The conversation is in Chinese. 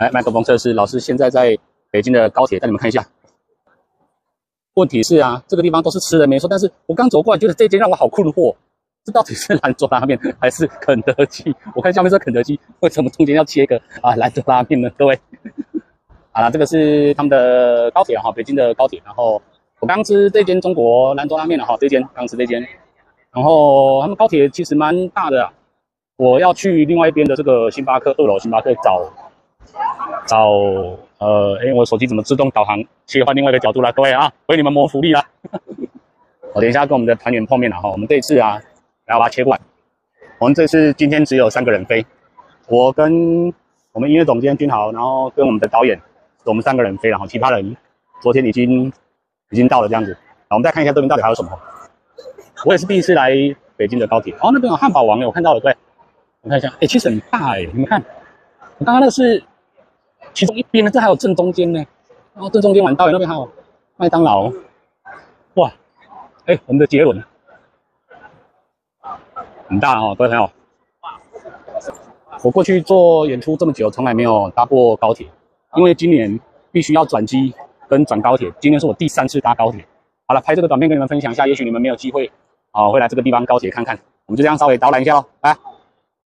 来，麦克风测试，老师现在在北京的高铁，带你们看一下。问题是啊，这个地方都是吃的没错，但是我刚走过来，觉得这间让我好困惑，这到底是兰州拉面还是肯德基？我看下面是肯德基，为什么中间要切一个兰州拉面呢？各位，好了，这个是他们的高铁哈，北京的高铁。然后我刚吃这间中国兰州拉面了哈，这间刚吃这间。然后他们高铁其实蛮大的啊，我要去另外一边的这个星巴克2楼星巴克找我手机怎么自动导航切换另外一个角度了？各位啊，为你们谋福利啦！我等一下跟我们的团员碰面了哈。我们这一次啊，来我把它切过来。我们这次今天只有3个人飞，我跟我们音乐总监君豪，然后跟我们的导演，我们3个人飞，然后其他人昨天已经到了这样子。好，我们再看一下这边到底还有什么。我也是第一次来北京的高铁。哦，那边有汉堡王我看到了，对，我看一下，其实很大你们看，我刚刚那个是其中一边呢，这还有正中间呢，然后正中间完导演那边还有麦当劳，哇，我们的杰伦很大哦，各位朋友，我过去做演出这么久，从来没有搭过高铁，因为今年必须要转机跟转高铁，今天是我第3次搭高铁。好了，拍这个短片跟你们分享一下，也许你们没有机会会来这个地方高铁看看，我们就这样稍微导览一下咯，来。